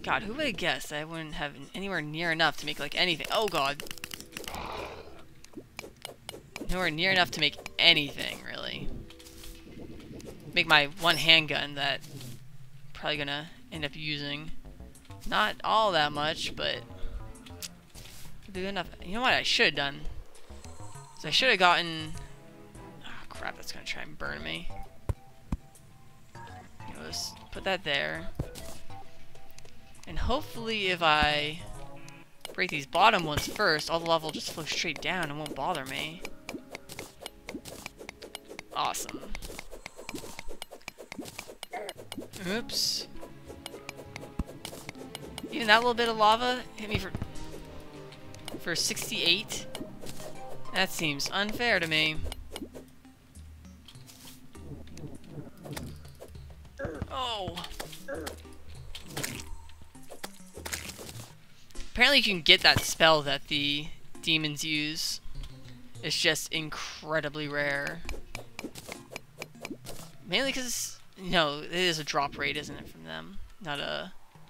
God, who would have guessed I wouldn't have anywhere near enough to make, like, anything? Oh, God. Nowhere near enough to make anything, really. Make my one handgun that I'm probably gonna end up using. Not all that much, but do enough. You know what I should have done? So I should have gotten... Oh, crap, that's gonna try and burn me. Let's put that there. And hopefully if I break these bottom ones first, all the lava will just flow straight down and won't bother me. Awesome. Oops. Even that little bit of lava hit me for 68? That seems unfair to me. Oh! Apparently you can get that spell that the demons use. It's just incredibly rare. Mainly because, you know, it is a drop rate, isn't it, from them? Not a...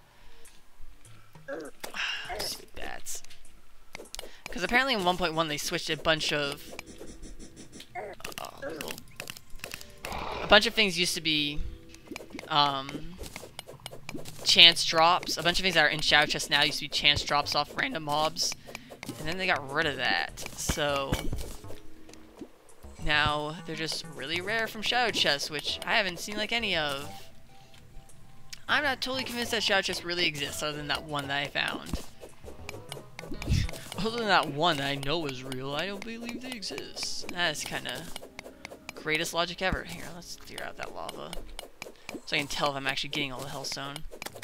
Stupid bats. Because apparently in 1.1 they switched a bunch of... a bunch of things used to be... chance drops. A bunch of things that are in Shadow Chest now used to be chance drops off random mobs. And then they got rid of that. So... now they're just really rare from Shadow Chests, which I haven't seen like any of. I'm not totally convinced that Shadow Chests really exists, other than that one that I found. Other than that one that I know is real, I don't believe they exist. That's kind of greatest logic ever. Here, let's clear out that lava, so I can tell if I'm actually getting all the hellstone.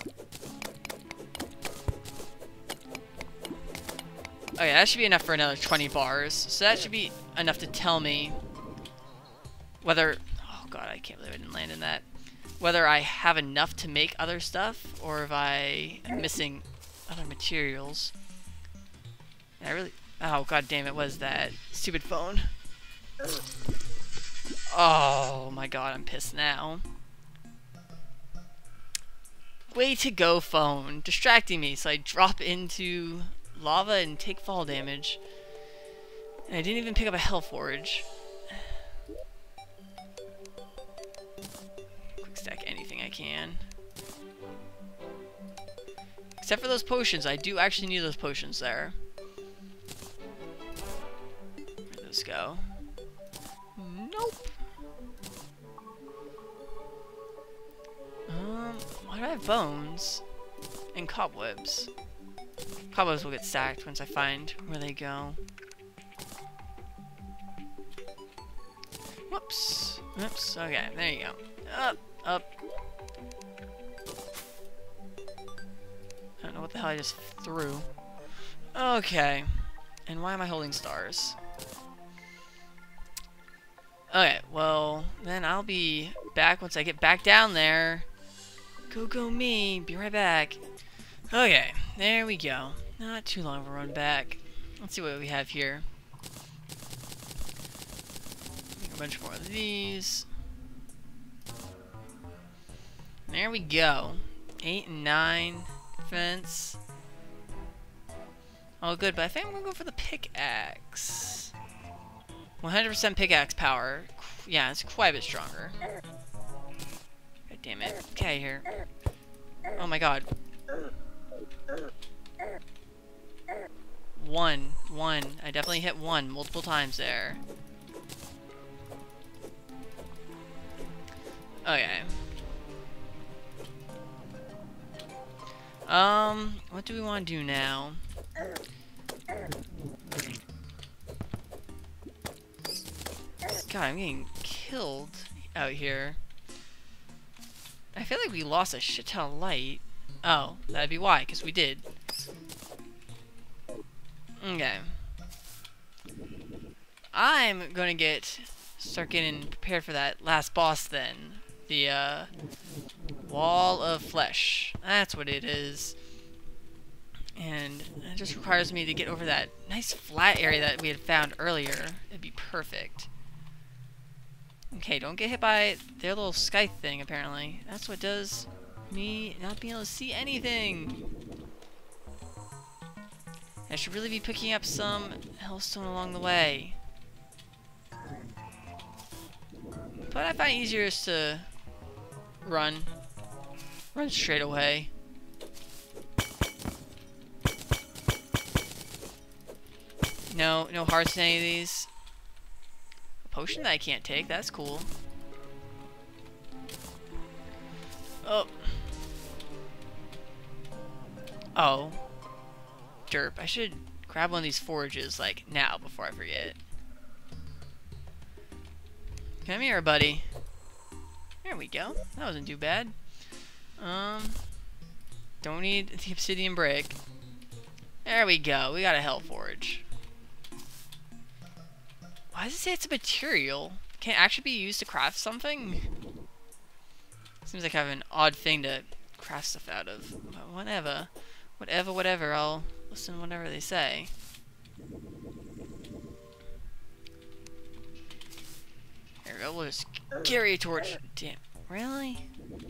Okay, that should be enough for another 20 bars. So that should be enough to tell me whether... oh god, I can't believe I didn't land in that. Whether I have enough to make other stuff, or if I am missing other materials. And I really... oh god damn, it was that stupid phone. Oh my god, I'm pissed now. Way to go, phone. Distracting me, so I drop into lava and take fall damage. And I didn't even pick up a hell forge. Quick stack anything I can. Except for those potions. I do actually need those potions there. Where'd those go? Nope. Why do I have bones? And cobwebs? Cobwebs will get stacked once I find where they go. Whoops. Whoops. Okay, there you go. Up. Up. I don't know what the hell I just threw. Okay. And why am I holding stars? Okay, well, then I'll be back once I get back down there. Go me. Be right back. Okay, there we go. Not too long of a run back. Let's see what we have here. Make a bunch more of these. There we go. 8 and 9 defense. Oh, good, but I think I'm gonna go for the pickaxe. 100% pickaxe power. Yeah, it's quite a bit stronger. God damn it. Get out of here. Oh my god. One. I definitely hit one multiple times there. Okay. What do we want to do now? God, I'm getting killed out here. I feel like we lost a shit ton of light. Oh, that'd be why, because we did. Okay. I'm gonna start getting prepared for that last boss then. The, Wall of Flesh. That's what it is. And it just requires me to get over that nice flat area that we had found earlier. It'd be perfect. Okay, don't get hit by their little scythe thing, apparently. That's what does me not being able to see anything. I should really be picking up some hellstone along the way. But I find it easier just to run straight away. No hearts in any of these. A potion that I can't take, that's cool. Oh. Oh. Derp. I should grab one of these forages, like, now, before I forget. Come here, buddy. There we go. That wasn't too bad. Don't need the obsidian brick. There we go. We got a hell forge. Why does it say it's a material? Can it actually be used to craft something? Seems like I have an odd thing to craft stuff out of. But whatever. Whatever. I'll listen to whatever they say. There we go. We'll just carry a torch. Damn. Really?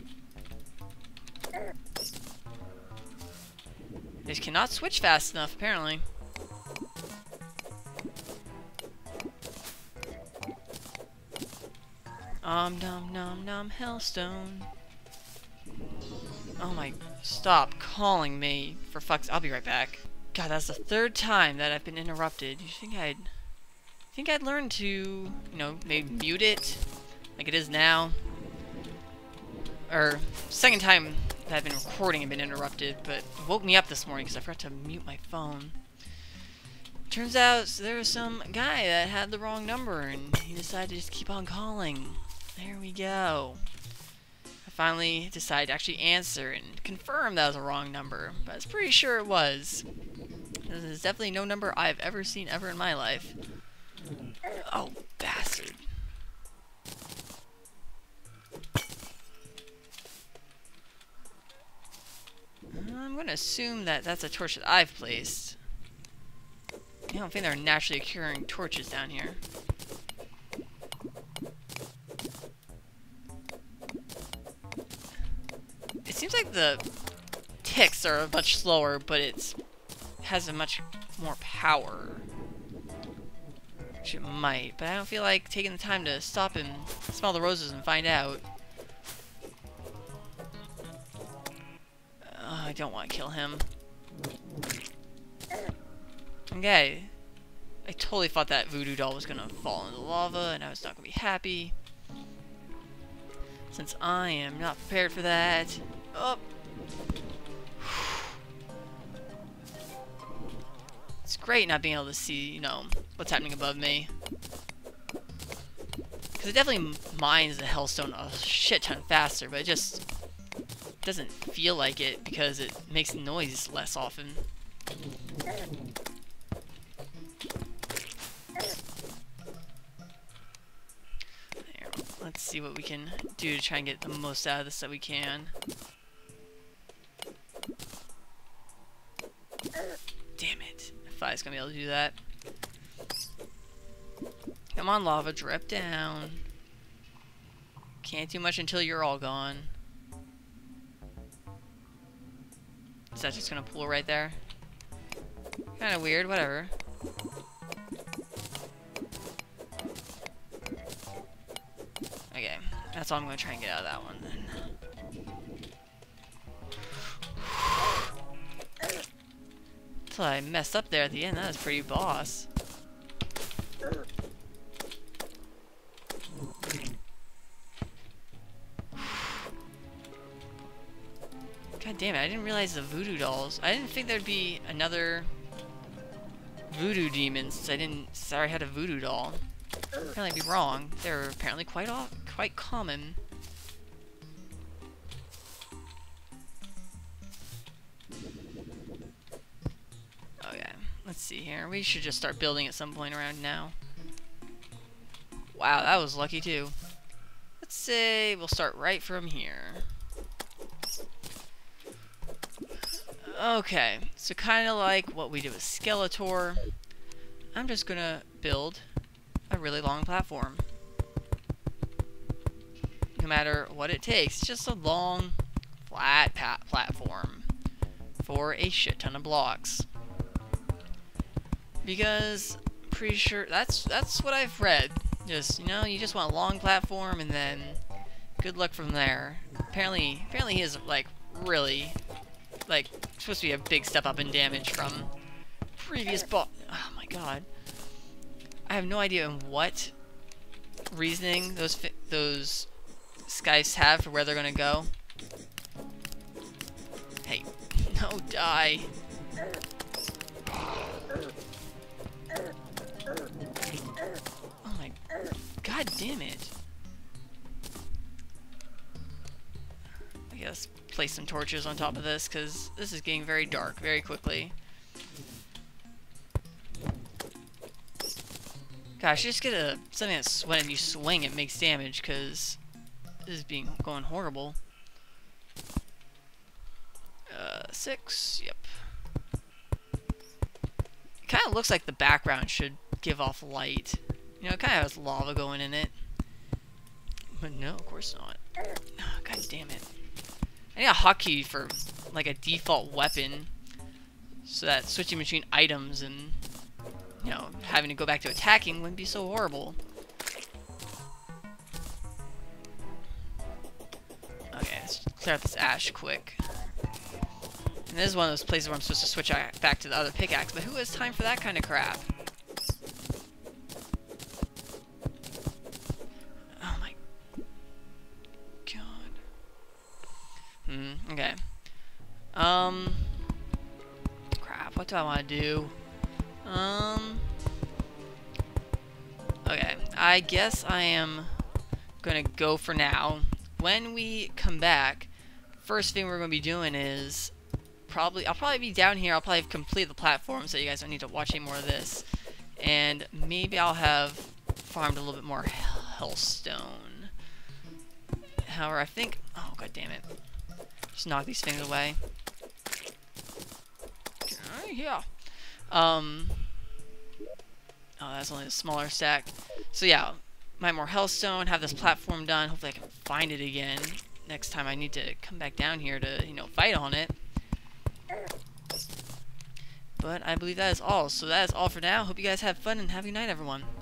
They just cannot switch fast enough, apparently. Nom hellstone. Oh my, stop calling me. For fuck's, I'll be right back. God, that's the third time that I've been interrupted. You think I'd learn to, you know, maybe mute it like it is now? Or, second time that I've been recording and been interrupted, but it woke me up this morning because I forgot to mute my phone. Turns out there was some guy that had the wrong number and he decided to just keep on calling. There we go. I finally decided to actually answer and confirm that was a wrong number, but I was pretty sure it was. This is definitely no number I've ever seen ever in my life. Oh, bastard. I'm gonna assume that that's a torch that I've placed. I don't think there are naturally occurring torches down here. It seems like the ticks are much slower, but it has a much more power. Which it might, but I don't feel like taking the time to stop and smell the roses and find out. I don't want to kill him. Okay. I totally thought that voodoo doll was gonna fall into the lava and I was not gonna be happy. Since I am not prepared for that. Oh. It's great not being able to see, you know, what's happening above me. Because it definitely mines the hellstone a shit ton faster, but it just doesn't feel like it because it makes noise less often. There, let's see what we can do to try and get the most out of this that we can. Damn it. I thought I was gonna be able to do that. Come on, lava, drip down. Can't do much until you're all gone. Is that just gonna pool right there? Kinda weird, whatever. Okay, that's all I'm gonna try and get out of that one then. Until I messed up there at the end, that was pretty boss. God damn it, I didn't realize the voodoo dolls. I didn't think there'd be another voodoo demon since I already had a voodoo doll. Apparently I'd be wrong. They're apparently quite common. Okay, let's see here. We should just start building at some point around now. Wow, that was lucky too. Let's say we'll start right from here. Okay, so kind of like what we did with Skeletor, I'm just gonna build a really long platform. No matter what it takes, just a long flat platform for a shit ton of blocks. Because pretty sure that's what I've read. Just, you know, you just want a long platform and then good luck from there. Apparently he is like really like supposed to be a big step up in damage from previous boss. Oh my god. I have no idea in what reasoning those guys have for where they're gonna go. Hey, no, die. Oh my god damn it. I guess place some torches on top of this because this is getting very dark very quickly. Gosh, just get something that's when you swing it makes damage, because this is going horrible. 6, yep. It kind of looks like the background should give off light. You know, it kind of has lava going in it. But no, of course not. Oh, god damn it. I need a hotkey for, like, a default weapon, so that switching between items and, you know, having to go back to attacking wouldn't be so horrible. Okay, let's clear out this ash quick. And this is one of those places where I'm supposed to switch back to the other pickaxe, but who has time for that kind of crap? Oh my god. Okay. Crap, what do I want to do? Okay, I guess I am gonna go for now. When we come back, first thing we're gonna be doing is I'll probably be down here. I'll probably complete the platform so you guys don't need to watch any more of this. And maybe I'll have farmed a little bit more hellstone. However, I think, oh god damn it. Just knock these things away. Yeah. Oh, that's only a smaller stack. So yeah, my more hellstone, have this platform done. Hopefully I can find it again next time I need to come back down here to, you know, fight on it. But I believe that is all. So that is all for now. Hope you guys have fun and have a good night, everyone.